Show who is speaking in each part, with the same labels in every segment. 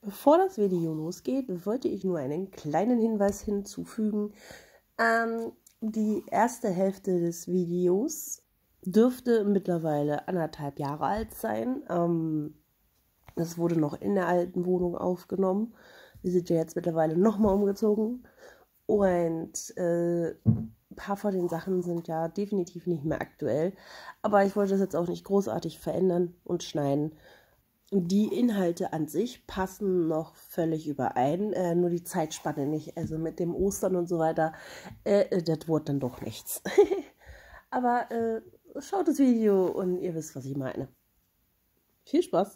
Speaker 1: Bevor das Video losgeht, wollte ich nur einen kleinen Hinweis hinzufügen. Die erste Hälfte des Videos dürfte mittlerweile 1,5 Jahre alt sein. Das wurde noch in der alten Wohnung aufgenommen. Wir sind ja jetzt mittlerweile nochmal umgezogen. Und ein paar von den Sachen sind ja definitiv nicht mehr aktuell. Aber ich wollte das jetzt auch nicht großartig verändern und schneiden. Die Inhalte an sich passen noch völlig überein, nur die Zeitspanne nicht. Also mit dem Ostern und so weiter, das wurde dann doch nichts. Aber schaut das Video und ihr wisst, was ich meine. Viel Spaß!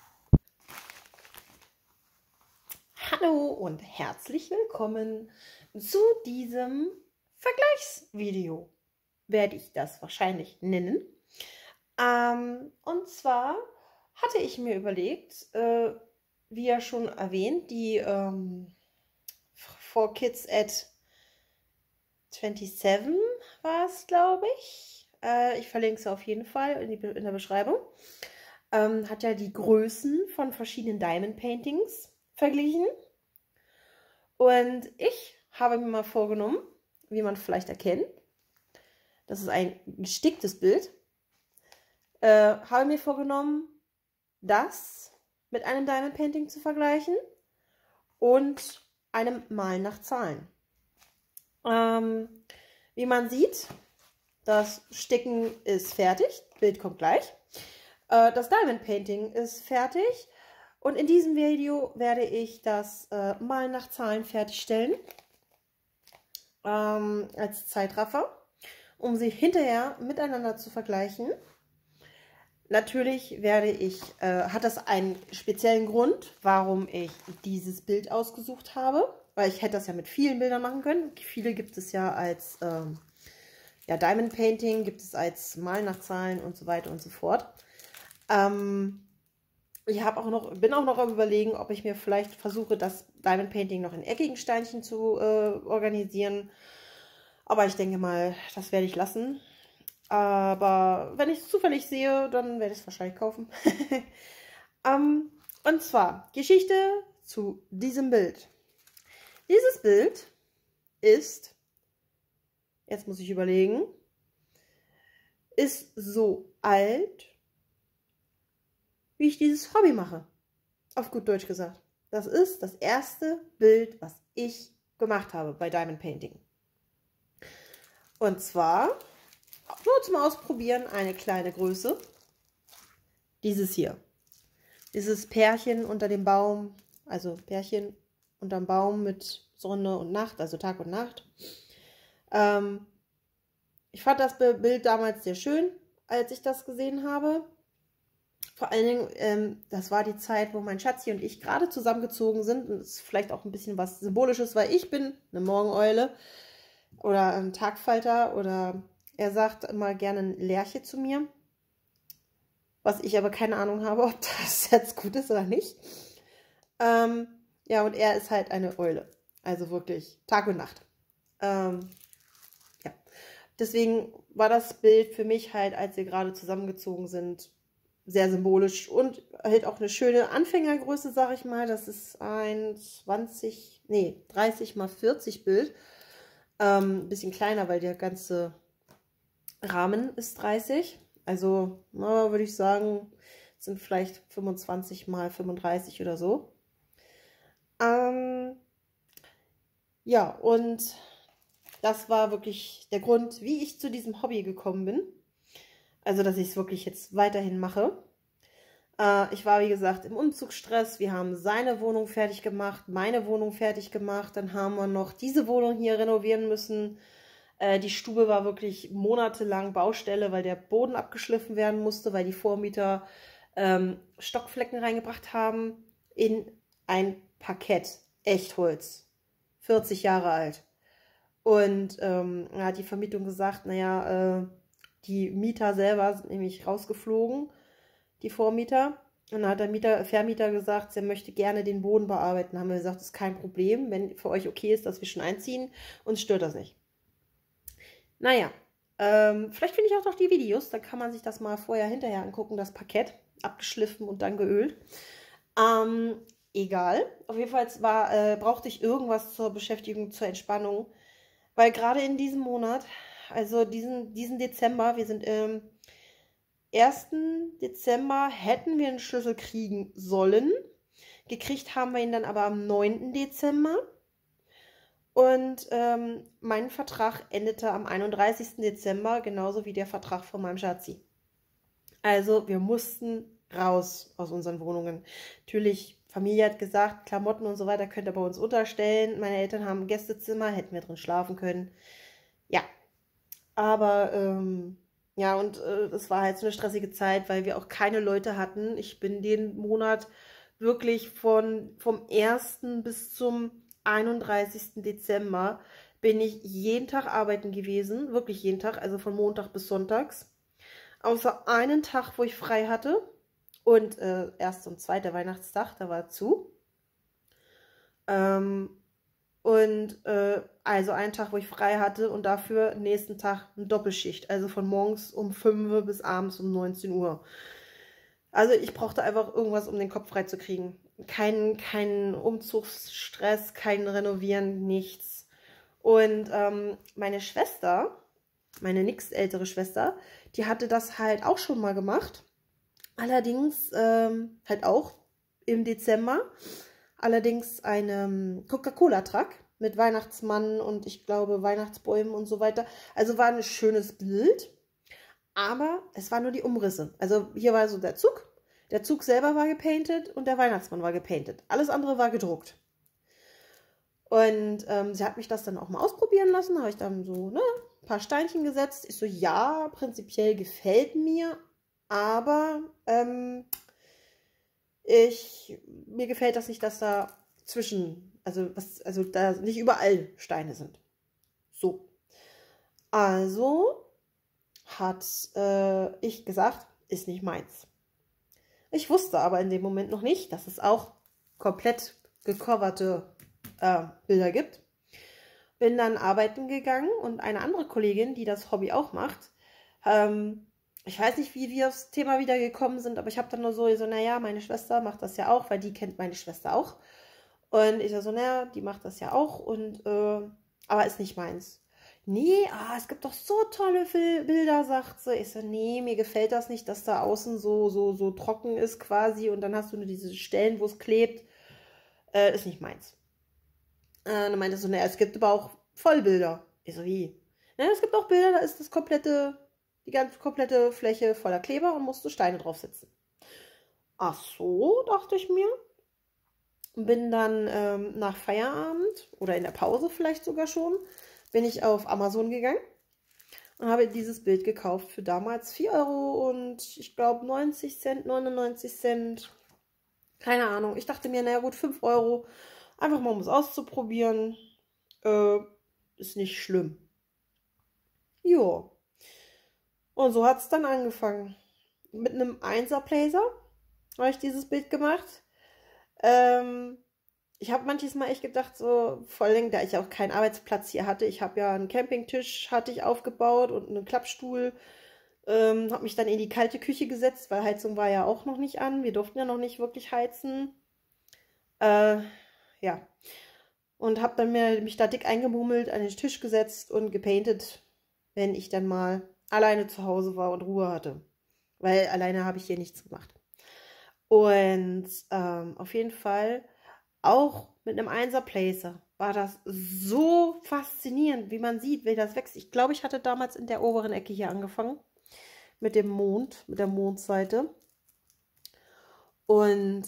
Speaker 2: Hallo und herzlich willkommen zu diesem Vergleichsvideo, werde ich das wahrscheinlich nennen. Und zwar hatte ich mir überlegt, wie ja schon erwähnt, die 4Kids at 27 war es, glaube ich. Ich verlinke es auf jeden Fall in der Beschreibung. Hat ja die Größen von verschiedenen Diamond Paintings verglichen. Und ich habe mir mal vorgenommen, wie man vielleicht erkennt, das ist ein gesticktes Bild, habe mir vorgenommen, das mit einem Diamond Painting zu vergleichen und einem Malen nach Zahlen. Wie man sieht, das Sticken ist fertig, Bild kommt gleich. Das Diamond Painting ist fertig und in diesem Video werde ich das Malen nach Zahlen fertigstellen als Zeitraffer, um sie hinterher miteinander zu vergleichen. Natürlich hat das einen speziellen Grund, warum ich dieses Bild ausgesucht habe, weil ich hätte das ja mit vielen Bildern machen können. Viele gibt es ja als Diamond Painting, gibt es als Malen nach Zahlen und so weiter und so fort. Ich bin auch noch am Überlegen, ob ich mir vielleicht versuche, das Diamond Painting noch in eckigen Steinchen zu organisieren. Aber ich denke mal, das werde ich lassen. Aber wenn ich es zufällig sehe, dann werde ich es wahrscheinlich kaufen. Und zwar Geschichte zu diesem Bild. Dieses Bild ist, jetzt muss ich überlegen, ist so alt, wie ich dieses Hobby mache. Auf gut Deutsch gesagt. Das ist das erste Bild, was ich gemacht habe bei Diamond Painting. Und zwar nur zum Ausprobieren eine kleine Größe. Dieses hier. Dieses Pärchen unter dem Baum, also Pärchen unterm Baum mit Sonne und Nacht, also Tag und Nacht. Ich fand das Bild damals sehr schön, als ich das gesehen habe. Vor allen Dingen, das war die Zeit, wo mein Schatzi und ich gerade zusammengezogen sind. Und das ist vielleicht auch ein bisschen was Symbolisches, weil ich bin eine Morgeneule oder ein Tagfalter oder er sagt immer gerne ein Lerche zu mir. Was ich aber keine Ahnung habe, ob das jetzt gut ist oder nicht. Ja, und er ist halt eine Eule. Also wirklich Tag und Nacht. Ja. Deswegen war das Bild für mich halt, als wir gerade zusammengezogen sind, sehr symbolisch und halt auch eine schöne Anfängergröße, sag ich mal. Das ist ein 30 mal 40 Bild. Ein bisschen kleiner, weil der ganze Rahmen ist 30. Also, würde ich sagen, sind vielleicht 25 mal 35 oder so. Ja, und das war wirklich der Grund, wie ich zu diesem Hobby gekommen bin. Also, dass ich es wirklich jetzt weiterhin mache. Ich war, wie gesagt, im Umzugsstress. Wir haben seine Wohnung fertig gemacht, meine Wohnung fertig gemacht. Dann haben wir noch diese Wohnung hier renovieren müssen. Die Stube war wirklich monatelang Baustelle, weil der Boden abgeschliffen werden musste, weil die Vormieter Stockflecken reingebracht haben in ein Parkett. Echtholz. 40 Jahre alt. Und hat die Vermietung gesagt, naja, die Mieter selber sind nämlich rausgeflogen, die Vormieter. Und dann hat der Vermieter gesagt, er möchte gerne den Boden bearbeiten. Dann haben wir gesagt, das ist kein Problem, wenn für euch okay ist, dass wir schon einziehen. Uns stört das nicht. Naja, vielleicht finde ich auch noch die Videos, dann kann man sich das mal vorher hinterher angucken, das Parkett, abgeschliffen und dann geölt. egal. Auf jeden Fall brauchte ich irgendwas zur Beschäftigung, zur Entspannung. Weil gerade in diesem Monat, also diesen Dezember, wir sind im 1. Dezember, hätten wir einen Schlüssel kriegen sollen. Gekriegt haben wir ihn dann aber am 9. Dezember. Und mein Vertrag endete am 31. Dezember, genauso wie der Vertrag von meinem Schatzi. Also wir mussten raus aus unseren Wohnungen. Natürlich, Familie hat gesagt, Klamotten und so weiter könnt ihr bei uns unterstellen. Meine Eltern haben ein Gästezimmer, hätten wir drin schlafen können. Ja, aber ja, und es war halt so eine stressige Zeit, weil wir auch keine Leute hatten. Ich bin den Monat wirklich vom 1. bis zum 31. Dezember bin ich jeden Tag arbeiten gewesen. Wirklich jeden Tag, also von Montag bis Sonntags. Außer einen Tag, wo ich frei hatte. Und erst und zweiter Weihnachtstag, da war zu. Also einen Tag, wo ich frei hatte und dafür nächsten Tag eine Doppelschicht. Also von morgens um 5 Uhr bis abends um 19 Uhr. Also ich brauchte einfach irgendwas, um den Kopf frei zu kriegen. Kein Umzugsstress, kein Renovieren, nichts. Und meine Schwester, meine nächstältere Schwester, die hatte das halt auch schon mal gemacht. Allerdings halt auch im Dezember. Allerdings einen Coca-Cola-Truck mit Weihnachtsmann und ich glaube Weihnachtsbäumen und so weiter. Also war ein schönes Bild, aber es waren nur die Umrisse. Also hier war so der Zug. Der Zug selber war gepainted und der Weihnachtsmann war gepainted. Alles andere war gedruckt. Und sie hat mich das dann auch mal ausprobieren lassen. Da habe ich dann so ein paar Steinchen gesetzt. Ich so, ja, prinzipiell gefällt mir, aber mir gefällt das nicht, dass da also da nicht überall Steine sind. So. Also hat ich gesagt, ist nicht meins. Ich wusste aber in dem Moment noch nicht, dass es auch komplett gecoverte Bilder gibt. Bin dann arbeiten gegangen und eine andere Kollegin, die das Hobby auch macht, ich weiß nicht, wie wir aufs Thema wieder gekommen sind, aber ich habe dann nur so, naja, meine Schwester macht das ja auch, weil die kennt meine Schwester auch. Und ich so, naja, die macht das ja auch, aber ist nicht meins. Nee, es gibt doch so tolle Bilder, sagt sie. Ich so, nee, mir gefällt das nicht, dass da außen so trocken ist quasi und dann hast du nur diese Stellen, wo es klebt. Ist nicht meins. Dann meinte sie so, naja, es gibt aber auch Vollbilder. Ich so, wie? Naja, es gibt auch Bilder, da ist die ganze komplette Fläche voller Kleber und musst du Steine draufsetzen. Ach so, dachte ich mir. Bin dann nach Feierabend oder in der Pause vielleicht sogar schon, bin ich auf Amazon gegangen und habe dieses Bild gekauft für damals 4 Euro und ich glaube 90 Cent, 99 Cent. Keine Ahnung. Ich dachte mir, naja gut, 5 Euro. Einfach mal, um es auszuprobieren. Ist nicht schlimm. Jo. Und so hat es dann angefangen. Mit einem 1er Blazer habe ich dieses Bild gemacht. Ich habe manches Mal echt gedacht, so vor allem, da ich auch keinen Arbeitsplatz hier hatte. Ich habe ja einen Campingtisch hatte ich aufgebaut und einen Klappstuhl. Habe mich dann in die kalte Küche gesetzt, weil Heizung war ja auch noch nicht an. Wir durften ja noch nicht wirklich heizen. Ja. Und habe dann mich da dick eingemummelt, an den Tisch gesetzt und gepaintet, wenn ich dann mal alleine zu Hause war und Ruhe hatte. Weil alleine habe ich hier nichts gemacht. Und auf jeden Fall, auch mit einem 1er Blazer, war das so faszinierend, wie man sieht, wie das wächst. Ich glaube, ich hatte damals in der oberen Ecke hier angefangen. Mit dem Mond, mit der Mondseite. Und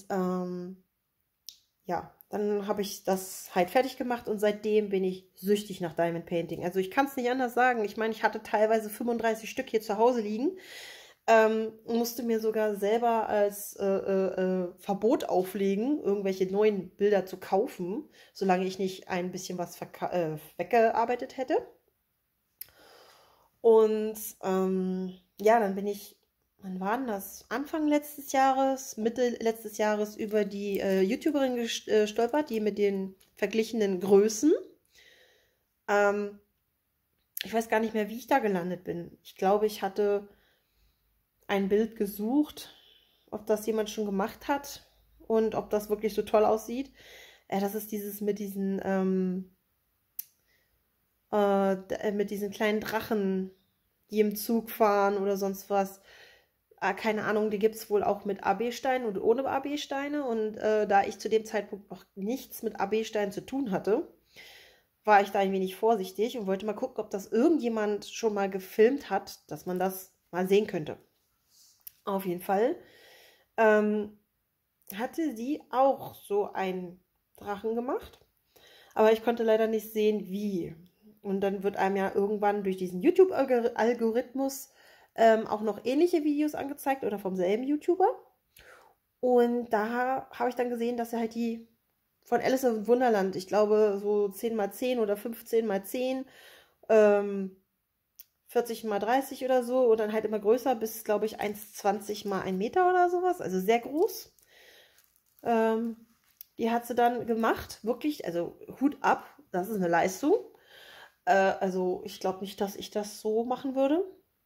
Speaker 2: ja, dann habe ich das halt fertig gemacht und seitdem bin ich süchtig nach Diamond Painting. Also ich kann es nicht anders sagen. Ich meine, ich hatte teilweise 35 Stück hier zu Hause liegen. Musste mir sogar selber als Verbot auflegen, irgendwelche neuen Bilder zu kaufen, solange ich nicht ein bisschen was weggearbeitet hätte. Und ja, dann bin ich, wann war denn das? Anfang letztes Jahres, Mitte letztes Jahres über die YouTuberin gestolpert, die mit den verglichenen Größen. Ich weiß gar nicht mehr, wie ich da gelandet bin. Ich glaube, ich hatte ein Bild gesucht, ob das jemand schon gemacht hat. und ob das wirklich so toll aussieht. Das ist dieses mit diesen kleinen Drachen, die im Zug fahren oder sonst was. Keine Ahnung, die gibt es wohl auch mit AB-Steinen und ohne AB-Steine. Und da ich zu dem Zeitpunkt noch nichts mit AB-Steinen zu tun hatte, war ich da ein wenig vorsichtig und wollte mal gucken, ob das irgendjemand schon mal gefilmt hat, dass man das mal sehen könnte. Auf jeden Fall hatte sie auch so einen Drachen gemacht, aber ich konnte leider nicht sehen, wie. Und dann wird einem ja irgendwann durch diesen YouTube-Algorithmus auch noch ähnliche Videos angezeigt oder vom selben YouTuber. Und da habe ich dann gesehen, dass er halt die von Alice im Wunderland, ich glaube so 10x10 oder 15x10, 40x30 oder so und dann halt immer größer bis, glaube ich, 1,20 mal 1 Meter oder sowas, also sehr groß. Die hat sie dann gemacht, wirklich, also Hut ab, das ist eine Leistung. Also ich glaube nicht, dass ich das so machen würde.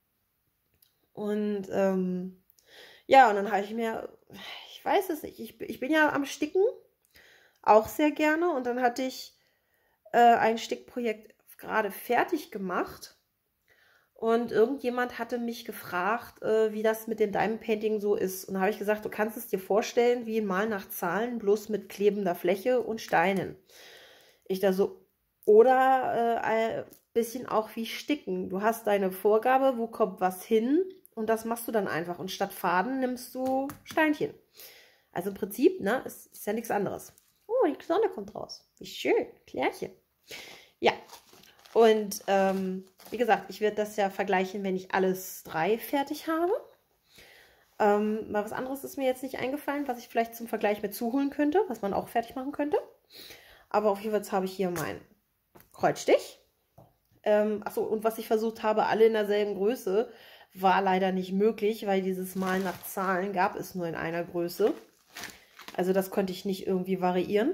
Speaker 2: Und ja, und dann habe ich mir, ich weiß es nicht, ich bin ja am Sticken, auch sehr gerne. Und dann hatte ich ein Stickprojekt gerade fertig gemacht. Und irgendjemand hatte mich gefragt, wie das mit dem Diamond Painting so ist. Und da habe ich gesagt, du kannst es dir vorstellen wie ein Mal nach Zahlen, bloß mit klebender Fläche und Steinen. Ich da so, oder ein bisschen auch wie Sticken. Du hast deine Vorgabe, wo kommt was hin und das machst du dann einfach. Und statt Faden nimmst du Steinchen. Also im Prinzip, ne, ist ja nichts anderes. Oh, die Sonne kommt raus. Wie schön. Klärchen. Ja. Und wie gesagt, ich werde das ja vergleichen, wenn ich alles 3 fertig habe. Mal was anderes ist mir jetzt nicht eingefallen, was ich vielleicht zum Vergleich mit zuholen könnte, was man auch fertig machen könnte. Aber auf jeden Fall habe ich hier meinen Kreuzstich. Achso, und was ich versucht habe, alle in derselben Größe, war leider nicht möglich, weil dieses Mal nach Zahlen gab es nur in einer Größe. Also das konnte ich nicht irgendwie variieren.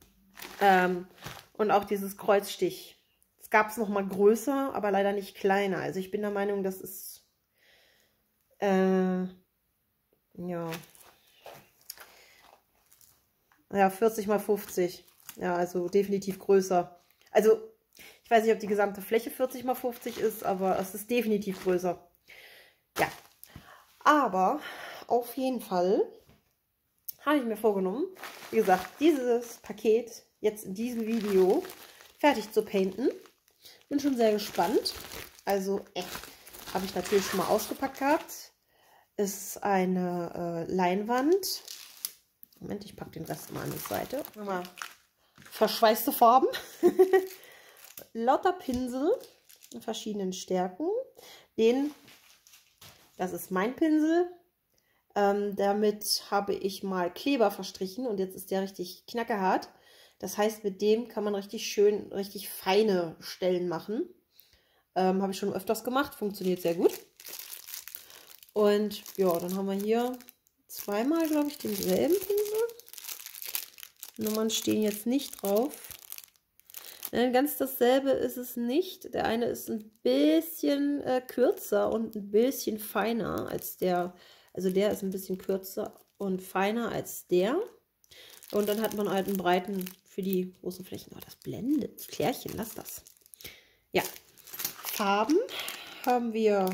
Speaker 2: Und auch dieses Kreuzstich. Es gab es nochmal größer, aber leider nicht kleiner. Also ich bin der Meinung, das ist ja 40 mal 50. Ja, also definitiv größer. Also ich weiß nicht, ob die gesamte Fläche 40 mal 50 ist, aber es ist definitiv größer. Ja, aber auf jeden Fall habe ich mir vorgenommen, wie gesagt, dieses Paket jetzt in diesem Video fertig zu painten. Bin schon sehr gespannt. Also habe ich natürlich schon mal ausgepackt gehabt. Ist eine Leinwand. Moment, ich packe den Rest mal an die Seite. Mal verschweißte Farben. Lauter Pinsel in verschiedenen Stärken. Das ist mein Pinsel. Damit habe ich mal Kleber verstrichen und jetzt ist der richtig knackerhart. Das heißt, mit dem kann man richtig schön, richtig feine Stellen machen. Habe ich schon öfters gemacht, funktioniert sehr gut. Und ja, dann haben wir hier zweimal, glaube ich, denselben Pinsel. Nummern stehen jetzt nicht drauf. Ganz dasselbe ist es nicht. Der eine ist ein bisschen kürzer und ein bisschen feiner als der. Also der ist ein bisschen kürzer und feiner als der. Und dann hat man halt einen breiten für die großen Flächen. Oh, das blendet. Klärchen, lass das. Ja. Farben haben wir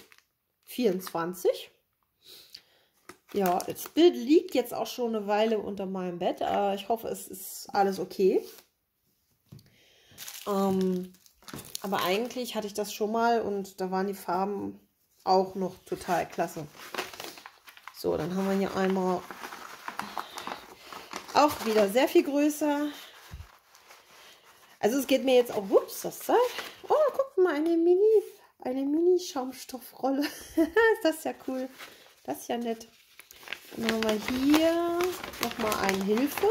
Speaker 2: 24. Ja, das Bild liegt jetzt auch schon eine Weile unter meinem Bett. Ich hoffe, es ist alles okay. Aber eigentlich hatte ich das schon mal und da waren die Farben auch noch total klasse. So, dann haben wir hier einmal auch wieder sehr viel größer. Also es geht mir jetzt auch, ups, das Zeug. Oh, guck mal, eine Mini-Schaumstoffrolle. Ist das ja cool. Das ist ja nett. Dann haben wir hier nochmal eine Hilfe.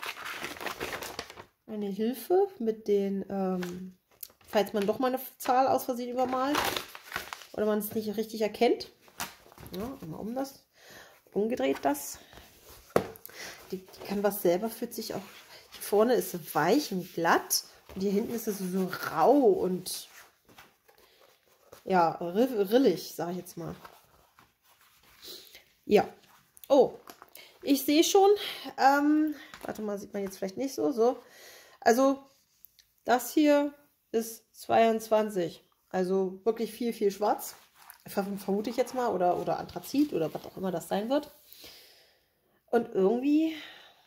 Speaker 2: Eine Hilfe mit den, falls man doch mal eine Zahl aus Versehen übermalt oder man es nicht richtig erkennt. Ja, einmal umgedreht das. Die Canvas selber fühlt sich auch, hier vorne ist weich und glatt und hier hinten ist es so rau und ja, rillig, sage ich jetzt mal. Ja. Oh, Ich sehe schon, warte mal, sieht man jetzt vielleicht nicht so, so. Also das hier ist 22, also wirklich viel, viel schwarz. Vermute ich jetzt mal, oder Anthrazit oder was auch immer das sein wird. Und irgendwie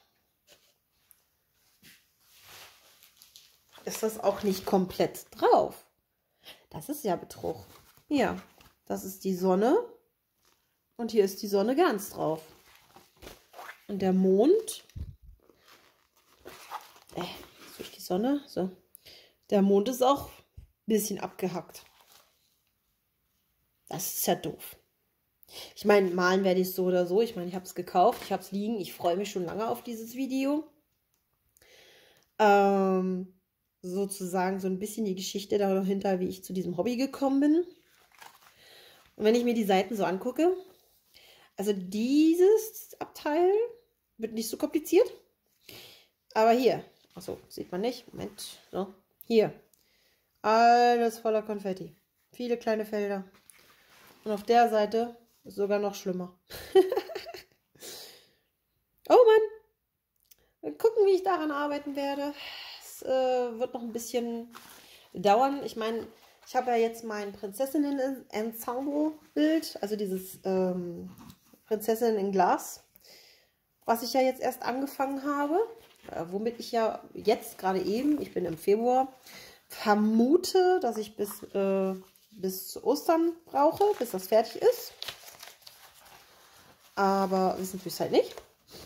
Speaker 2: ist das auch nicht komplett drauf. Das ist ja Betrug. Hier, das ist die Sonne und hier ist die Sonne ganz drauf. Und der Mond, durch die Sonne, so. Der Mond ist auch ein bisschen abgehackt. Das ist ja doof. Ich meine, malen werde ich so oder so. Ich meine, ich habe es gekauft, ich habe es liegen. Ich freue mich schon lange auf dieses Video. Sozusagen so ein bisschen die Geschichte dahinter, wie ich zu diesem Hobby gekommen bin. Und wenn ich mir die Seiten so angucke, also dieses Abteil wird nicht so kompliziert. Aber hier, achso, sieht man nicht. Moment, so. Hier, alles voller Konfetti. Viele kleine Felder. Und auf der Seite ist sogar noch schlimmer. Oh Mann. Mal gucken, wie ich daran arbeiten werde. Es wird noch ein bisschen dauern. Ich meine, ich habe ja jetzt mein Prinzessinnen-Ensemble-Bild, also dieses Prinzessinnen in Glas, was ich ja jetzt erst angefangen habe, womit ich ja jetzt gerade eben, ich bin im Februar, vermute, dass ich bis Ostern brauche, bis das fertig ist. Aber wissen tue ich es halt nicht.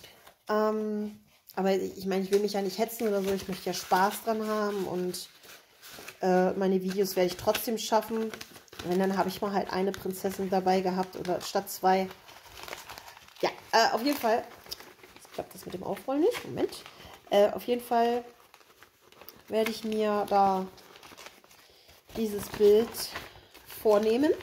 Speaker 2: Aber ich meine, ich will mich ja nicht hetzen oder so. Ich möchte ja Spaß dran haben und meine Videos werde ich trotzdem schaffen. Wenn, dann habe ich mal halt eine Prinzessin dabei gehabt oder statt zwei. Ja, auf jeden Fall. Jetzt klappt das mit dem Aufrollen nicht. Moment. Auf jeden Fall werde ich mir da dieses Bild vornehmen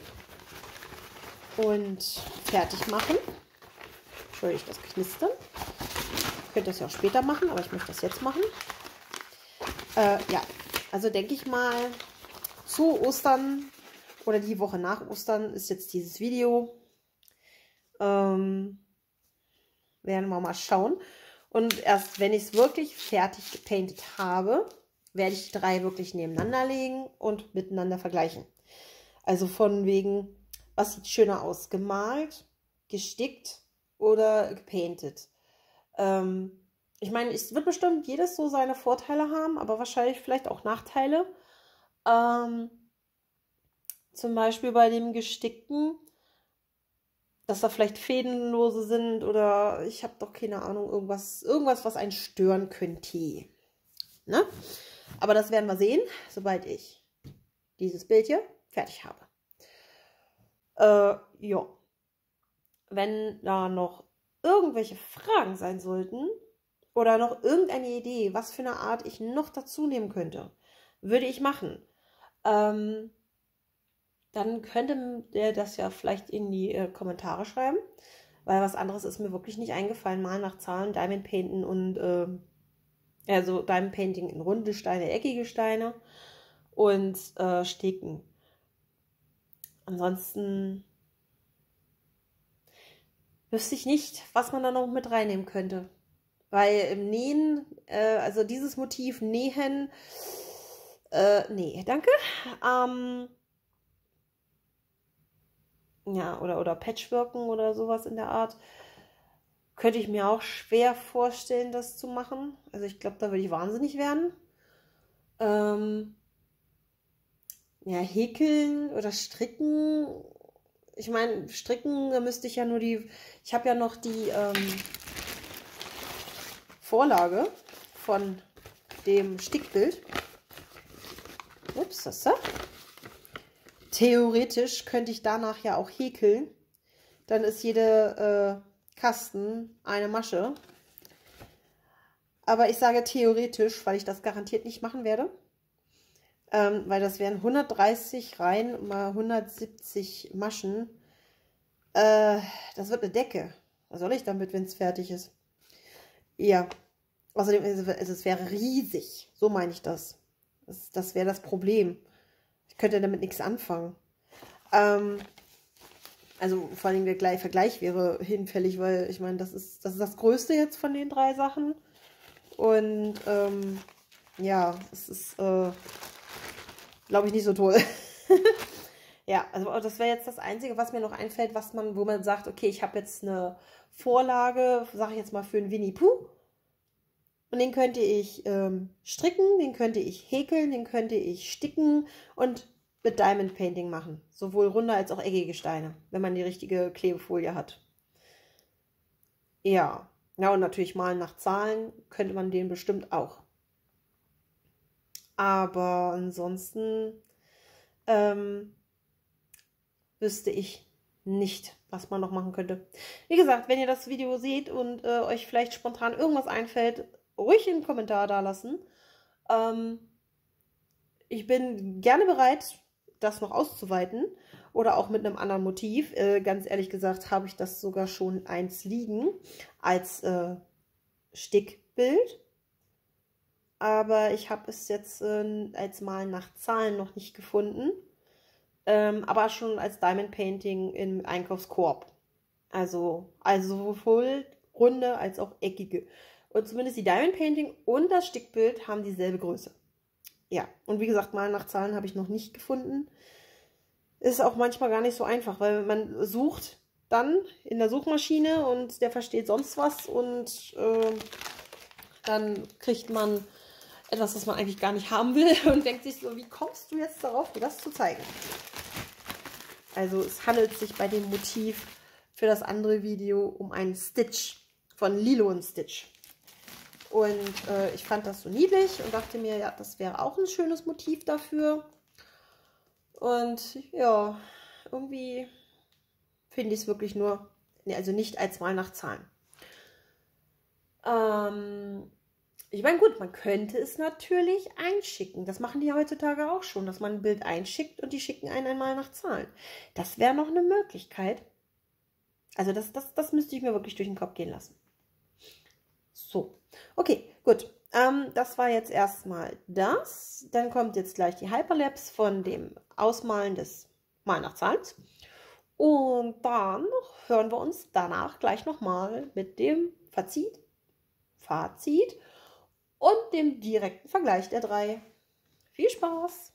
Speaker 2: und fertig machen. Entschuldigung, das Knistern. Ich könnte das ja auch später machen, aber ich möchte das jetzt machen. Ja, also denke ich mal, zu Ostern oder die Woche nach Ostern ist jetzt dieses Video. Werden wir mal schauen. Und erst wenn ich es wirklich fertig gepaintet habe, werde ich die drei wirklich nebeneinander legen und miteinander vergleichen. Also von wegen, was sieht schöner aus? Gemalt, gestickt oder gepaintet? Ich meine, es wird bestimmt jedes so seine Vorteile haben, aber wahrscheinlich vielleicht auch Nachteile. Zum Beispiel bei dem Gestickten, dass da vielleicht Fädenlose sind oder ich habe doch keine Ahnung, irgendwas, was einen stören könnte. Ne? Aber das werden wir sehen, sobald ich dieses Bild hier fertig habe. Ja. Wenn da noch irgendwelche Fragen sein sollten oder noch irgendeine Idee, was für eine Art ich noch dazu nehmen könnte, würde ich machen. Dann könnte der das ja vielleicht in die Kommentare schreiben, weil was anderes ist mir wirklich nicht eingefallen. Mal nach Zahlen, Diamond Painten und also Diamond Painting in runde Steine, eckige Steine und Sticken. Ansonsten wüsste ich nicht, was man da noch mit reinnehmen könnte. Weil im Nähen, also dieses Motiv Nähen, nee, danke. Ja, oder Patchworken oder sowas in der Art. Könnte ich mir auch schwer vorstellen, das zu machen. Also ich glaube, da würde ich wahnsinnig werden. Ja, häkeln oder stricken. Ich meine, stricken, da müsste ich ja nur die... Ich habe ja noch die Vorlage von dem Stickbild. Ups, das da. Theoretisch könnte ich danach ja auch häkeln. Dann ist jede Kasten eine Masche. Aber ich sage theoretisch, weil ich das garantiert nicht machen werde. Weil das wären 130 Reihen mal 170 Maschen. Das wird eine Decke. Was soll ich damit, wenn es fertig ist? Ja. Außerdem es wäre riesig. So meine ich das. Das wäre das Problem. Ich könnte damit nichts anfangen. Also vor allem der Vergleich wäre hinfällig, weil ich meine, das ist das Größte jetzt von den 3 Sachen. Und ja, es ist, glaube ich, nicht so toll. Ja, also das wäre jetzt das Einzige, was mir noch einfällt, wo man sagt, okay, ich habe jetzt eine Vorlage, sage ich jetzt mal, für einen Winnie Pooh. Und den könnte ich stricken, den könnte ich häkeln, den könnte ich sticken und mit Diamond Painting machen. Sowohl runde als auch eckige Steine, wenn man die richtige Klebefolie hat. Ja, ja, und natürlich malen nach Zahlen könnte man den bestimmt auch. Aber ansonsten wüsste ich nicht, was man noch machen könnte. Wie gesagt, wenn ihr das Video seht und euch vielleicht spontan irgendwas einfällt, ruhig einen Kommentar da lassen. Ich bin gerne bereit, das noch auszuweiten oder auch mit einem anderen Motiv. Ganz ehrlich gesagt habe ich das sogar schon eins liegen als Stickbild. Aber ich habe es jetzt als Malen nach Zahlen noch nicht gefunden. Aber schon als Diamond Painting im Einkaufskorb. Also sowohl runde als auch eckige. Und zumindest die Diamond Painting und das Stickbild haben dieselbe Größe. Ja, und wie gesagt, Malen nach Zahlen habe ich noch nicht gefunden. Ist auch manchmal gar nicht so einfach, weil man sucht dann in der Suchmaschine und der versteht sonst was und dann kriegt man etwas, was man eigentlich gar nicht haben will und denkt sich so, wie kommst du jetzt darauf, mir das zu zeigen? Also es handelt sich bei dem Motiv für das andere Video um einen Stitch von Lilo & Stitch. Und ich fand das so niedlich und dachte mir, ja, das wäre auch ein schönes Motiv dafür. Und ja, irgendwie finde ich es wirklich nur, also nicht als Mal nach Zahlen. Ich meine, gut, man könnte es natürlich einschicken. Das machen die heutzutage auch schon, dass man ein Bild einschickt und die schicken einen einmal nach Zahlen. Das wäre noch eine Möglichkeit. Also das müsste ich mir wirklich durch den Kopf gehen lassen. So, okay, gut. Das war jetzt erstmal das. Dann kommt jetzt gleich die Hyperlapse von dem Ausmalen des Mal nach Zahlen. Und dann hören wir uns danach gleich nochmal mit dem Fazit und dem direkten Vergleich der 3. Viel Spaß!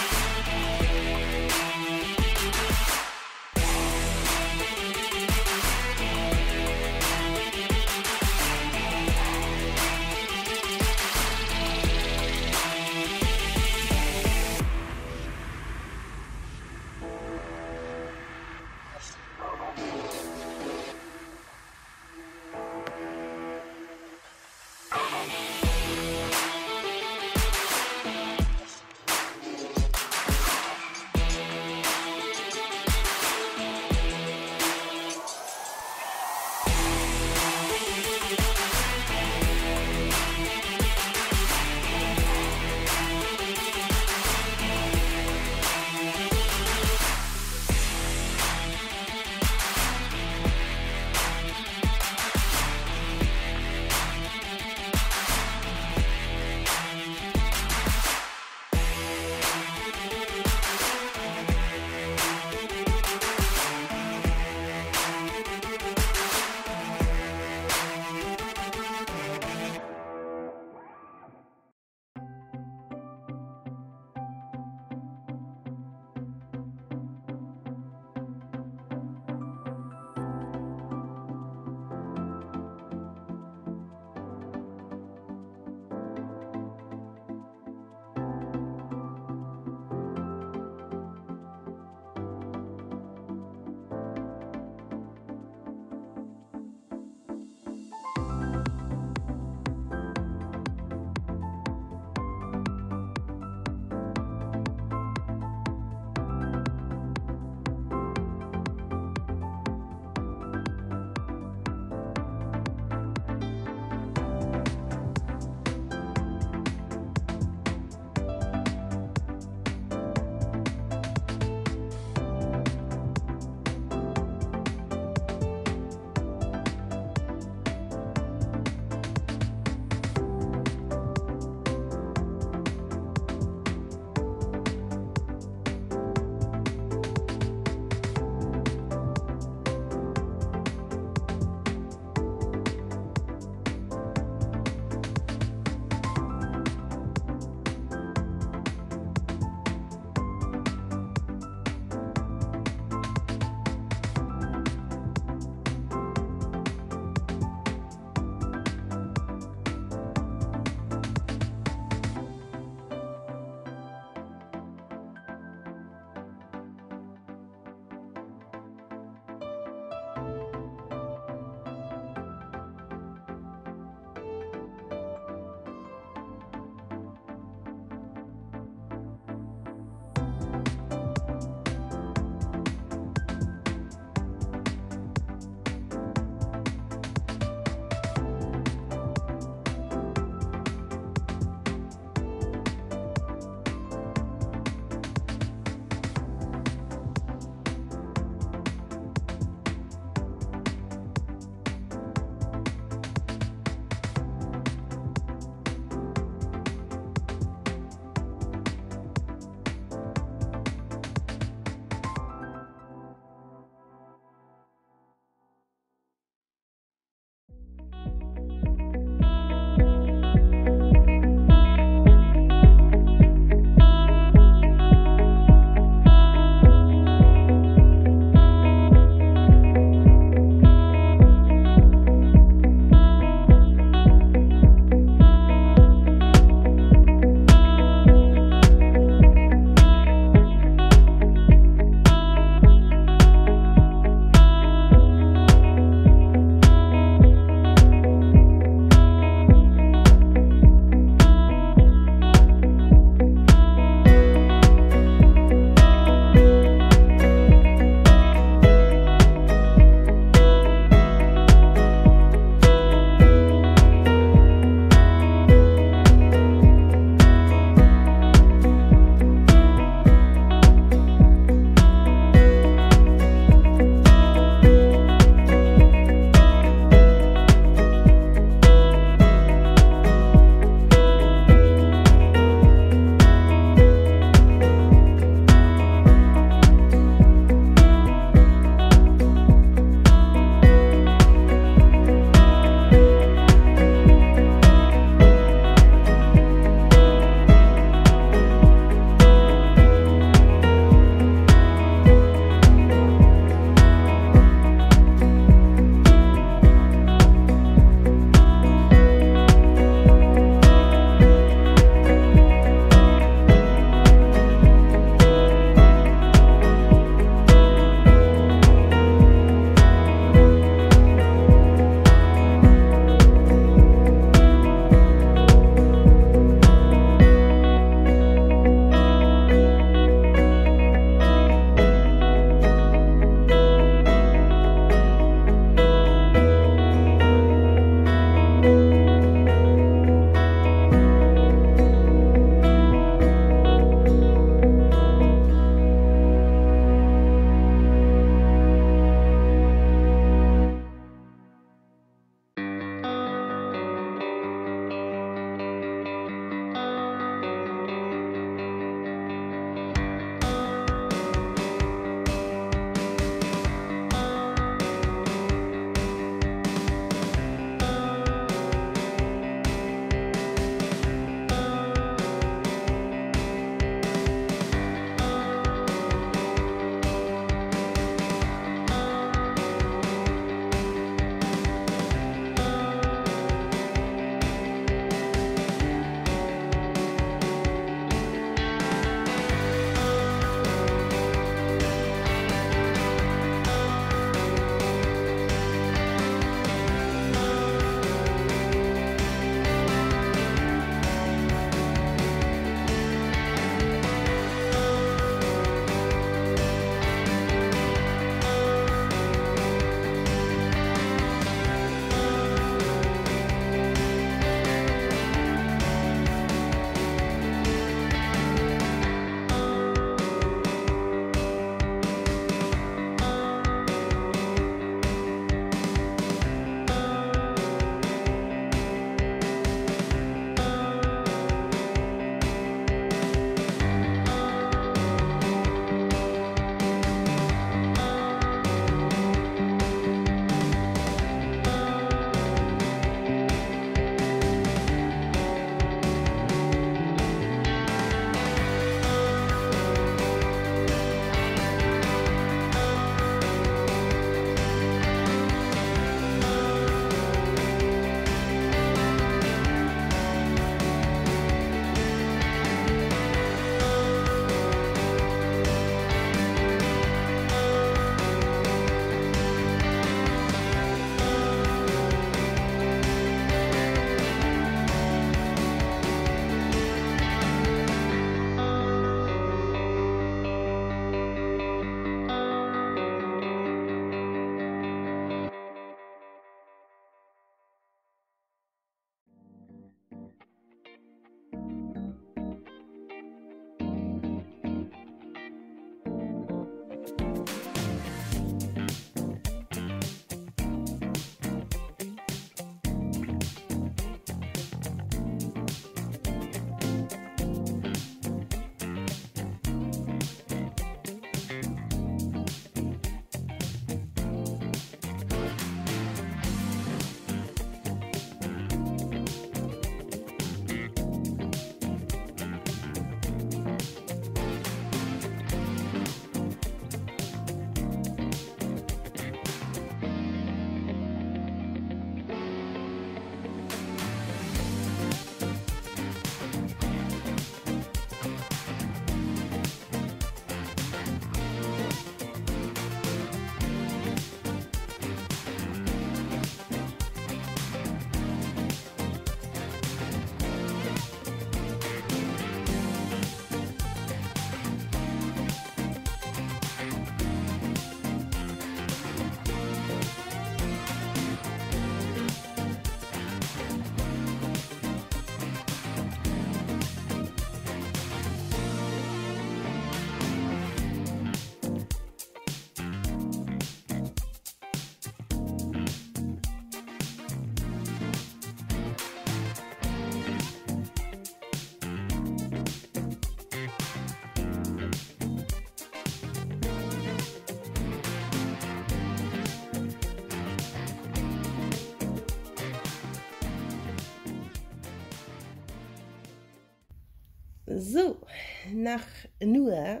Speaker 1: So, nach nur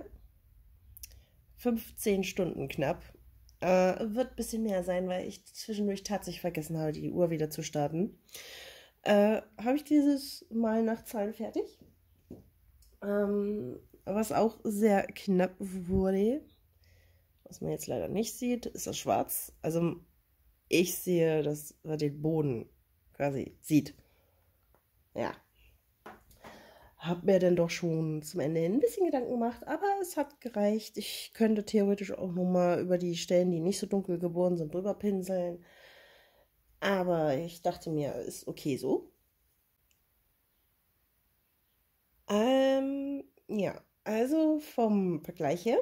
Speaker 1: 15 Stunden knapp, wird ein bisschen mehr sein, weil ich zwischendurch tatsächlich vergessen habe, die Uhr wieder zu starten. Habe ich dieses Mal nach Zahlen fertig. Was auch sehr knapp wurde, was man jetzt leider nicht sieht, ist das schwarz. Also ich sehe, dass man den Boden quasi sieht. Ja. Hab mir dann doch schon zum Ende hin ein bisschen Gedanken gemacht, aber es hat gereicht. Ich könnte theoretisch auch nochmal über die Stellen, die nicht so dunkel geboren sind, drüber pinseln. Aber ich dachte mir, ist okay so. Ja, also vom Vergleich her,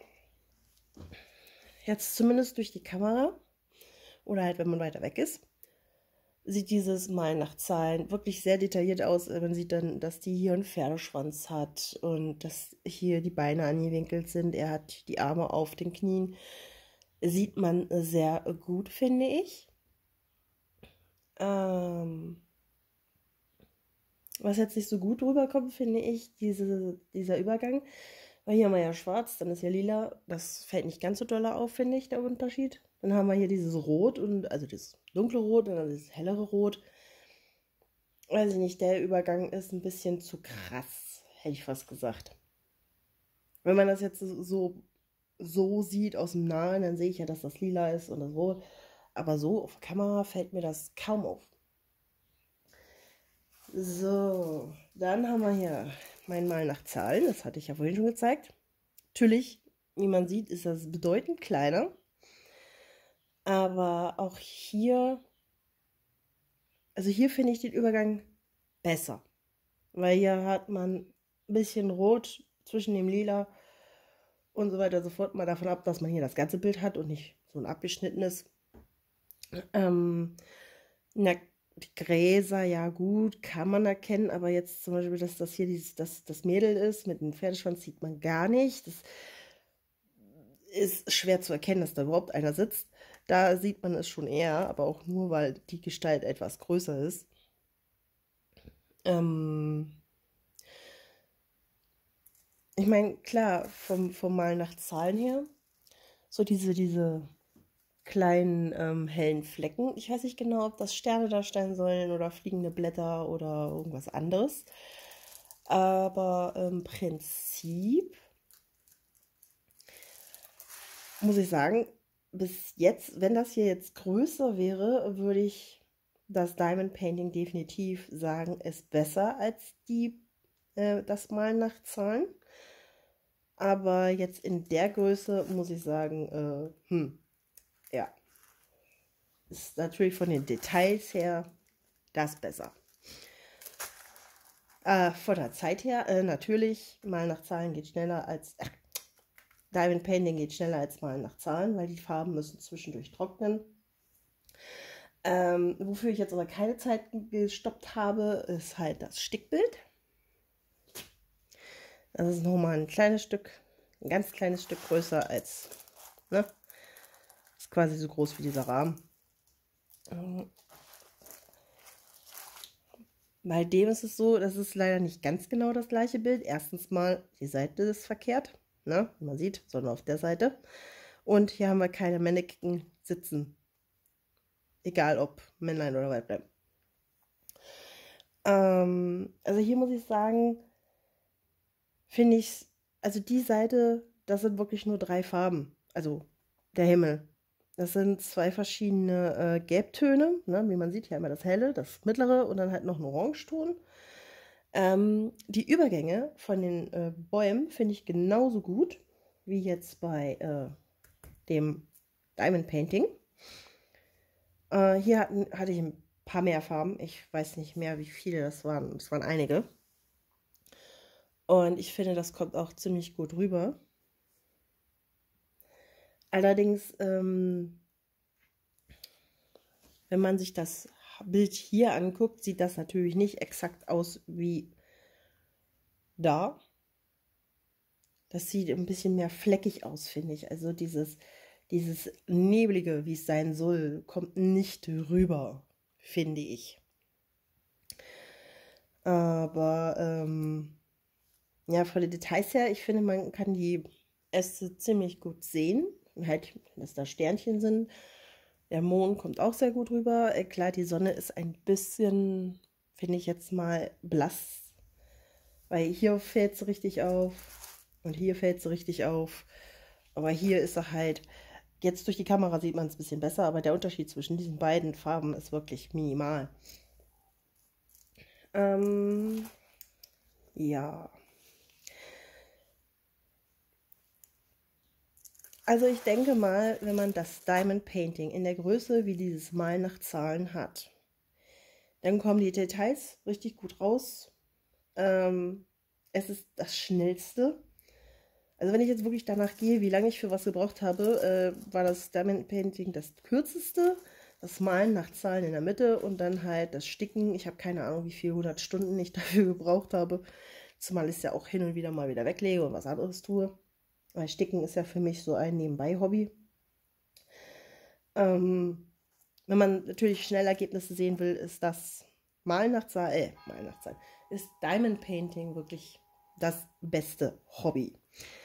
Speaker 1: jetzt zumindest durch die Kamera oder halt, wenn man weiter weg ist, sieht dieses Mal nach Zahlen wirklich sehr detailliert aus. Man sieht dann, dass die hier einen Pferdeschwanz hat und dass hier die Beine angewinkelt sind. Er hat die Arme auf den Knien. Sieht man sehr gut, finde ich. Was jetzt nicht so gut rüberkommt, finde ich, dieser Übergang. Weil hier haben wir ja schwarz, dann ist ja lila. Das fällt nicht ganz so doll auf, finde ich, der Unterschied. Dann haben wir hier dieses Rot, und also das dunkle Rot und dann das hellere Rot. Weiß ich nicht, der Übergang ist ein bisschen zu krass, hätte ich fast gesagt. Wenn man das jetzt so sieht aus dem Nahen, dann sehe ich ja, dass das lila ist und das Rot. Aber so auf Kamera fällt mir das kaum auf. So, dann haben wir hier mein Mal nach Zahlen. Das hatte ich ja vorhin schon gezeigt. Natürlich, wie man sieht, ist das bedeutend kleiner. Aber auch hier, also hier finde ich den Übergang besser. Weil hier hat man ein bisschen Rot zwischen dem Lila und so weiter und so fort. Mal davon ab, dass man hier das ganze Bild hat und nicht so ein abgeschnittenes. Die Gräser, ja gut, kann man erkennen, aber jetzt zum Beispiel, dass das hier das Mädel ist mit dem Pferdeschwanz, sieht man gar nicht. Das ist schwer zu erkennen, dass da überhaupt einer sitzt. Da sieht man es schon eher, aber auch nur, weil die Gestalt etwas größer ist. Ich meine, klar, vom Mal nach Zahlen her, so diese kleinen hellen Flecken. Ich weiß nicht genau, ob das Sterne darstellen sollen oder fliegende Blätter oder irgendwas anderes. Aber im Prinzip muss ich sagen, bis jetzt, wenn das hier jetzt größer wäre, würde ich das Diamond Painting definitiv sagen, ist besser als das Malen nach Zahlen. Aber jetzt in der Größe muss ich sagen, ja, ist natürlich von den Details her das besser. Von der Zeit her, natürlich, Malen nach Zahlen geht schneller als, Diamond Painting geht schneller als Malen nach Zahlen, weil die Farben müssen zwischendurch trocknen. Wofür ich jetzt aber keine Zeit gestoppt habe, ist halt das Stickbild. Das ist nochmal ein kleines Stück, ein ganz kleines Stück größer als, ne? Ist quasi so groß wie dieser Rahmen. Bei dem ist es so, das ist leider nicht ganz genau das gleiche Bild. Erstens mal, die Seite ist verkehrt, ne? Wie man sieht, sondern auf der Seite. Und hier haben wir keine Mannequin sitzen. Egal ob Männlein oder Weiblein. Also hier muss ich sagen, finde ich, also die Seite, das sind wirklich nur 3 Farben. Also der Himmel. Das sind 2 verschiedene Gelbtöne, ne? Wie man sieht, hier einmal das helle, das mittlere und dann halt noch ein Orangeton. Die Übergänge von den Bäumen finde ich genauso gut wie jetzt bei dem Diamond Painting. Hier hatte ich ein paar mehr Farben. Ich weiß nicht mehr, wie viele das waren. Es waren einige. Und ich finde, das kommt auch ziemlich gut rüber. Allerdings, wenn man sich das Bild hier anguckt, sieht das natürlich nicht exakt aus wie da. Das sieht ein bisschen mehr fleckig aus, finde ich. Also dieses Neblige, wie es sein soll, kommt nicht rüber, finde ich. Aber Ja, von den Details her, ich finde, man kann die Äste ziemlich gut sehen. Halt, dass da Sternchen sind. Der Mond kommt auch sehr gut rüber. Klar, die Sonne ist ein bisschen, finde ich jetzt mal, blass. Weil hier fällt sie richtig auf und hier fällt sie richtig auf. Aber hier ist er halt, jetzt durch die Kamera sieht man es ein bisschen besser, aber der Unterschied zwischen diesen beiden Farben ist wirklich minimal. Ja. Also ich denke mal, wenn man das Diamond Painting in der Größe wie dieses Mal nach Zahlen hat, dann kommen die Details richtig gut raus. Es ist das Schnellste. Also wenn ich jetzt wirklich danach gehe, wie lange ich für was gebraucht habe, war das Diamond Painting das kürzeste. Das Malen nach Zahlen in der Mitte und dann halt das Sticken. Ich habe keine Ahnung, wie viele 100 Stunden ich dafür gebraucht habe. Zumal ich es ja auch hin und wieder mal wieder weglege und was anderes tue. Weil Sticken ist ja für mich so ein Nebenbei-Hobby. Wenn man natürlich schnell Ergebnisse sehen will, ist das Malen nach Zahlen, ist Diamond Painting wirklich das beste Hobby.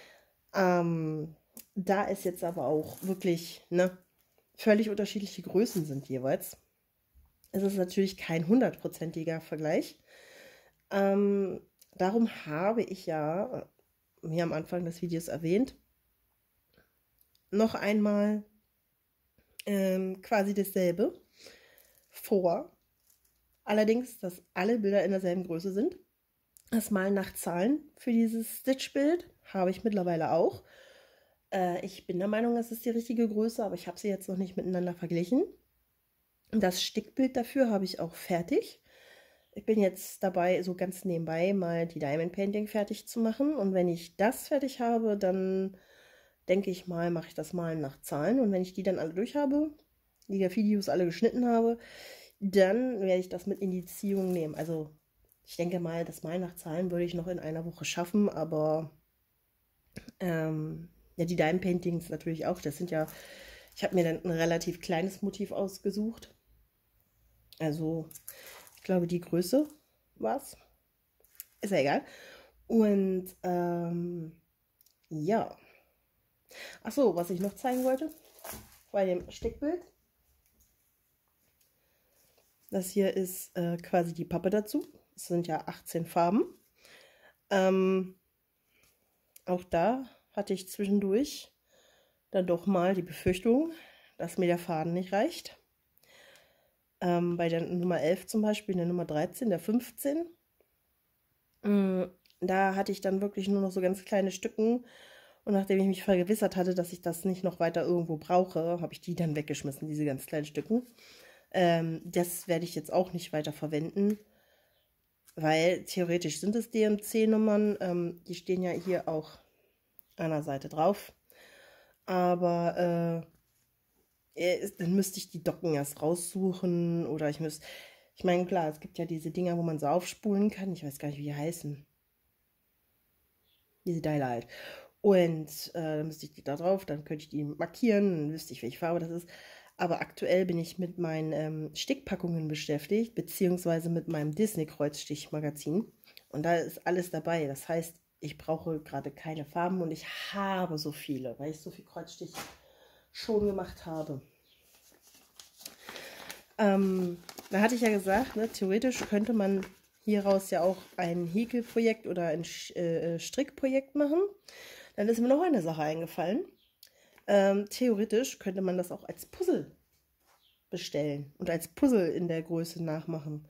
Speaker 1: Da es jetzt aber auch wirklich völlig unterschiedliche Größen sind jeweils, ist es natürlich kein 100%iger Vergleich. Darum habe ich ja, wie am Anfang des Videos erwähnt, noch einmal quasi dasselbe vor. Allerdings, dass alle Bilder in derselben Größe sind. Das Malen nach Zahlen für dieses Stitch-Bild habe ich mittlerweile auch. Ich bin der Meinung, das ist die richtige Größe, aber ich habe sie jetzt noch nicht miteinander verglichen. Das Stickbild dafür habe ich auch fertig. Ich bin jetzt dabei, so ganz nebenbei mal die Diamond Painting fertig zu machen. Und wenn ich das fertig habe, dann denke ich mal, mache ich das Malen nach Zahlen. Und wenn ich die dann alle durch habe, die Videos alle geschnitten habe, dann werde ich das mit in die Ziehung nehmen. Also ich denke mal, das Malen nach Zahlen würde ich noch in einer Woche schaffen, aber ja, die Diamond Paintings natürlich auch. Das sind ja, ich habe mir dann ein relativ kleines Motiv ausgesucht. Also ich glaube, die Größe war es. Ist ja egal. Und ja. Achso, was ich noch zeigen wollte bei dem Stickbild. Das hier ist quasi die Pappe dazu. Es sind ja 18 Farben. Auch da hatte ich zwischendurch dann doch mal die Befürchtung, dass mir der Faden nicht reicht. Bei der Nummer 11 zum Beispiel, der Nummer 13, der 15. Da hatte ich dann wirklich nur noch so ganz kleine Stücken. Und nachdem ich mich vergewissert hatte, dass ich das nicht noch weiter irgendwo brauche, habe ich die dann weggeschmissen, diese ganz kleinen Stücken. Das werde ich jetzt auch nicht weiter verwenden, weil theoretisch sind es DMC-Nummern. Die stehen ja hier auch an der Seite drauf. Aber dann müsste ich die Docken erst raussuchen oder ich meine, klar, es gibt ja diese Dinger, wo man so aufspulen kann. Ich weiß gar nicht, wie die heißen. Diese Teile halt. Und dann müsste ich die da drauf, dann könnte ich die markieren, dann wüsste ich, welche Farbe das ist. Aber aktuell bin ich mit meinen Stickpackungen beschäftigt, beziehungsweise mit meinem Disney-Kreuzstichmagazin. Und da ist alles dabei. Das heißt, ich brauche gerade keine Farben und ich habe so viele, weil ich so viel Kreuzstich schon gemacht habe. Da hatte ich ja gesagt, theoretisch könnte man hieraus ja auch ein Häkelprojekt oder ein Strickprojekt machen. Dann ist mir noch eine Sache eingefallen. Theoretisch könnte man das auch als Puzzle bestellen und als Puzzle in der Größe nachmachen.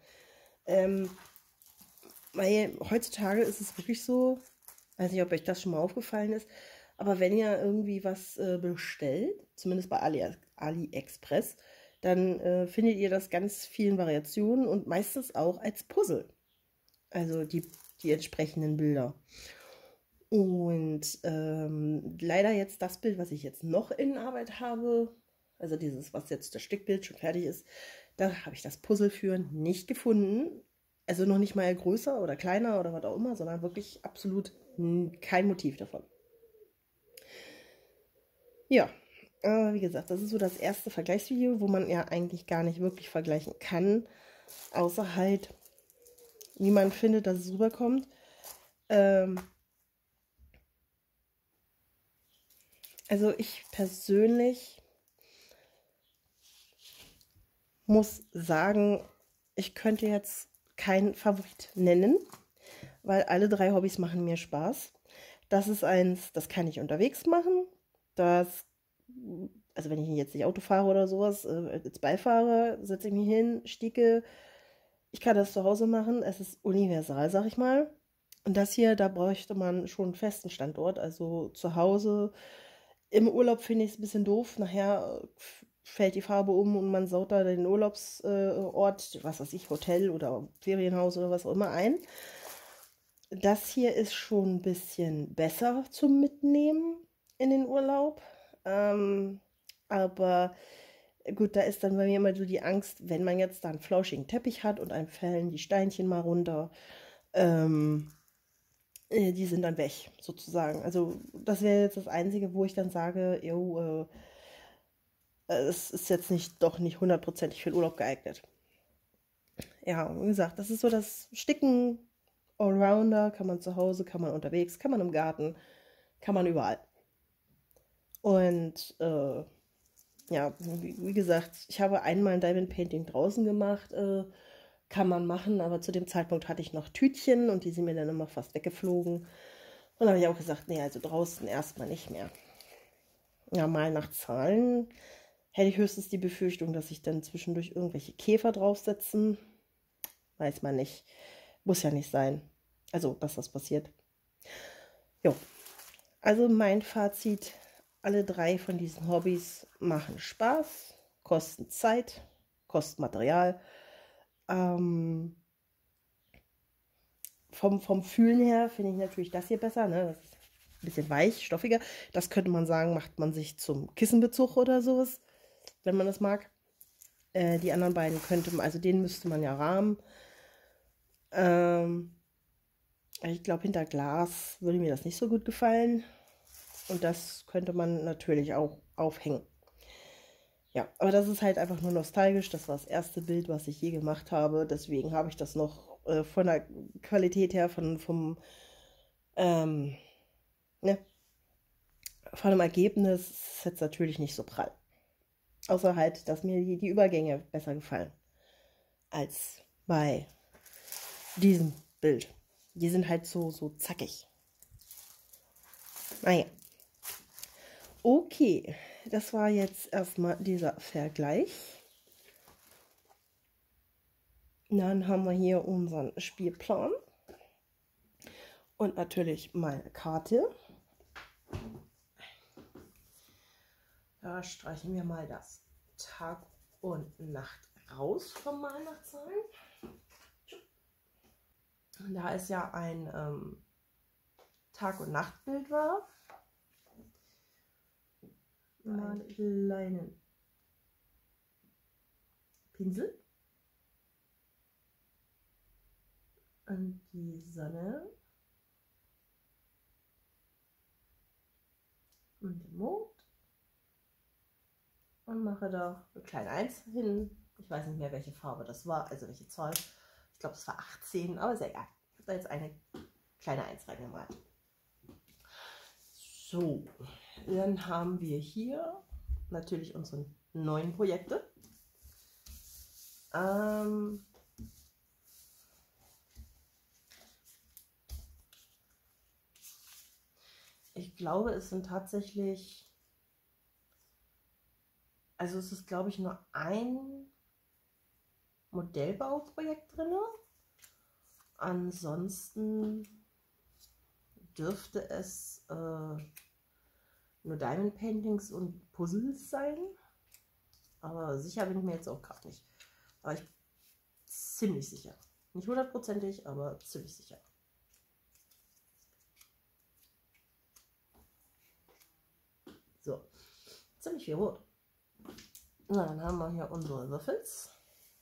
Speaker 1: Weil heutzutage ist es wirklich so, weiß nicht, ob euch das schon mal aufgefallen ist, aber wenn ihr irgendwie was bestellt, zumindest bei AliExpress, dann findet ihr das ganz vielen Variationen und meistens auch als Puzzle. Also die entsprechenden Bilder. Und leider jetzt das Bild, was ich jetzt noch in Arbeit habe, also dieses, was jetzt das Stickbild schon fertig ist, da habe ich das Puzzle für nicht gefunden. Also noch nicht mal größer oder kleiner oder was auch immer, sondern wirklich absolut kein Motiv davon. Ja, wie gesagt, das ist so das erste Vergleichsvideo, wo man ja eigentlich gar nicht wirklich vergleichen kann, außer halt, wie man findet, dass es rüberkommt. Also ich persönlich muss sagen, ich könnte jetzt keinen Favorit nennen, weil alle 3 Hobbys machen mir Spaß. Das ist eins, das kann ich unterwegs machen. Das, also wenn ich jetzt nicht Auto fahre oder sowas, als Beifahrer setze ich mich hin, sticke. Ich kann das zu Hause machen. Es ist universal, sag ich mal. Und das hier, da bräuchte man schon einen festen Standort. Also zu Hause. Im Urlaub finde ich es ein bisschen doof. Nachher fällt die Farbe um und man saut da den Urlaubsort, was weiß ich, Hotel oder Ferienhaus oder was auch immer ein. Das hier ist schon ein bisschen besser zum Mitnehmen in den Urlaub. Aber gut, da ist dann bei mir immer so die Angst, wenn man jetzt da einen flauschigen Teppich hat und einem fallen die Steinchen mal runter, die sind dann weg, sozusagen. Also das wäre jetzt das Einzige, wo ich dann sage, jo, es ist jetzt doch nicht hundertprozentig für den Urlaub geeignet. Ja, wie gesagt, das ist so das Sticken Allrounder, kann man zu Hause, kann man unterwegs, kann man im Garten, kann man überall. Und ja, wie gesagt, ich habe einmal ein Diamond Painting draußen gemacht, kann man machen, aber zu dem Zeitpunkt hatte ich noch Tütchen und die sind mir dann immer fast weggeflogen. Und dann habe ich auch gesagt, nee, also draußen erstmal nicht mehr. Ja, mal nach Zahlen hätte ich höchstens die Befürchtung, dass sich dann zwischendurch irgendwelche Käfer draufsetzen. Weiß man nicht. Muss ja nicht sein. Also, dass das passiert. Jo. Also mein Fazit, alle 3 von diesen Hobbys machen Spaß, kosten Zeit, kosten Material. Vom Fühlen her finde ich natürlich das hier besser, ne? Das ist ein bisschen weich, stoffiger. Das könnte man sagen, macht man sich zum Kissenbezug oder sowas, wenn man das mag. Die anderen beiden könnte man, also den müsste man ja rahmen. Ich glaube, hinter Glas würde mir das nicht so gut gefallen. Und das könnte man natürlich auch aufhängen. Ja, aber das ist halt einfach nur nostalgisch. Das war das erste Bild, was ich je gemacht habe. Deswegen habe ich das noch von der Qualität her, ne, von dem Ergebnis ist jetzt natürlich nicht so prall. Außer halt, dass mir die Übergänge besser gefallen als bei diesem Bild. Die sind halt so zackig. Naja. Okay, das war jetzt erstmal dieser Vergleich. Dann haben wir hier unseren Spielplan. Und natürlich meine Karte. Da streichen wir mal das Tag und Nacht raus vom Malnachtzahlen. Da es ja ein Tag- und Nachtbild war, mal einen kleinen Pinsel an die Sonne und den Mond und mache da eine kleine 1 hin. Ich weiß nicht mehr, welche Farbe das war, also welche Zahl. Ich glaube, es war 18, aber ist egal. Ich habe da jetzt eine kleine 1 reingemalt. So, dann haben wir hier natürlich unsere neuen Projekte. Ich glaube, es sind tatsächlich, also es ist, glaube ich, nur ein Modellbauprojekt drin. Ansonsten dürfte es nur Diamond Paintings und Puzzles sein. Aber sicher bin ich mir jetzt auch gerade nicht. Aber ich bin ziemlich sicher. Nicht hundertprozentig, aber ziemlich sicher. So, ziemlich viel Rot. Na, dann haben wir hier unsere Würfels.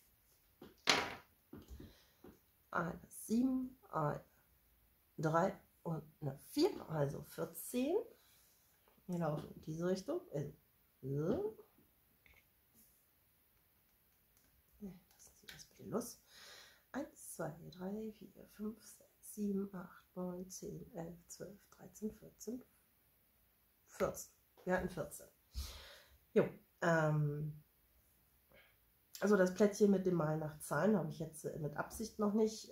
Speaker 1: Eine 7, eine 3 und eine 4, also 14. Wir laufen in diese Richtung. Also, so. Lassen Sie das bitte los. 1, 2, 3, 4, 5, 6, 7, 8, 9, 10, 11, 12, 13, 14, 14. wir hatten 14. Jo, also das Plättchen mit dem Malen nach Zahlen habe ich jetzt mit Absicht noch nicht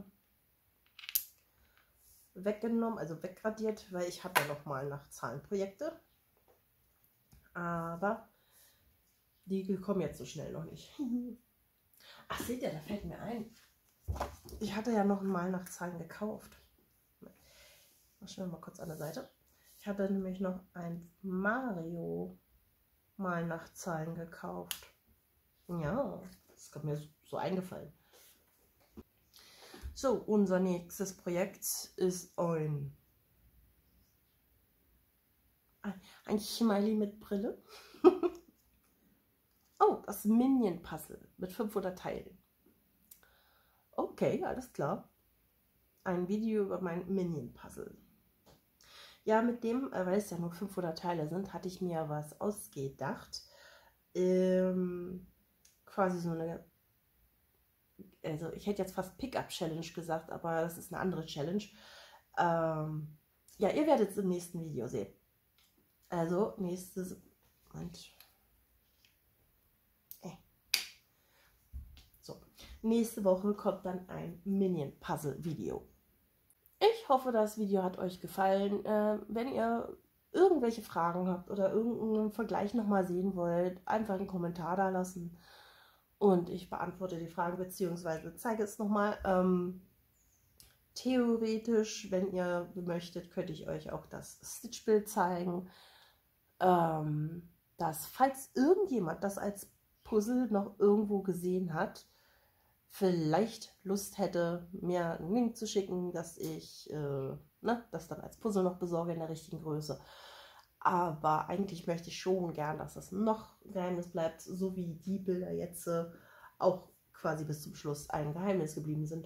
Speaker 1: weggenommen, also wegradiert, weil ich habe ja noch mal nach Zahlenprojekte. Aber die kommen jetzt so schnell noch nicht. Ach, seht ihr, da fällt mir ein. Ich hatte ja noch mal nach Zahlen gekauft. Mach mal kurz an der Seite. Ich hatte nämlich noch ein Mario mal nach Zahlen gekauft. Ja, das ist mir so eingefallen. So, unser nächstes Projekt ist ein Smiley mit Brille. Oh, das Minion-Puzzle mit 500 Teilen. Okay, alles klar. Ein Video über mein Minion-Puzzle. Ja, mit dem, weil es ja nur 500 Teile sind, hatte ich mir was ausgedacht. Quasi so eine, also ich hätte jetzt fast Pickup-Challenge gesagt, aber das ist eine andere Challenge. Ja, ihr werdet es im nächsten Video sehen. Also, nächstes, Moment. So, nächste Woche kommt dann ein Minion-Puzzle-Video. Ich hoffe, das Video hat euch gefallen. Wenn ihr irgendwelche Fragen habt oder irgendeinen Vergleich nochmal sehen wollt, einfach einen Kommentar da lassen und ich beantworte die Fragen bzw. zeige es nochmal. Theoretisch, wenn ihr möchtet, könnte ich euch auch das Stitch-Bild zeigen, dass falls irgendjemand das als Puzzle noch irgendwo gesehen hat, vielleicht Lust hätte, mir einen Link zu schicken, dass ich das dann als Puzzle noch besorge in der richtigen Größe. Aber eigentlich möchte ich schon gern, dass das noch ein Geheimnis bleibt, so wie die Bilder jetzt auch quasi bis zum Schluss ein Geheimnis geblieben sind.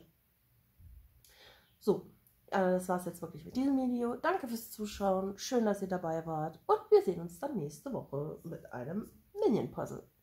Speaker 1: So, das war es jetzt wirklich mit diesem Video. Danke fürs Zuschauen, schön, dass ihr dabei wart und wir sehen uns dann nächste Woche mit einem Minion-Puzzle.